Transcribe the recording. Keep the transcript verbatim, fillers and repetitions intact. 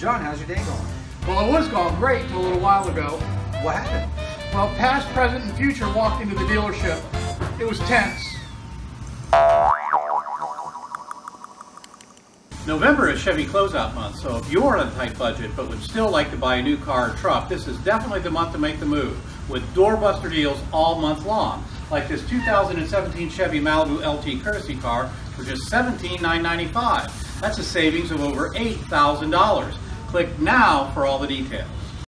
John, how's your day going? Well, it was going great till a little while ago. What happened? Well, past, present, and future walked into the dealership. It was tense. November is Chevy closeout month, so if you're on a tight budget but would still like to buy a new car or truck, this is definitely the month to make the move, with doorbuster deals all month long, like this two thousand seventeen Chevy Malibu L T courtesy car for just seventeen thousand nine hundred ninety-five dollars. That's a savings of over eight thousand dollars. Click now for all the details.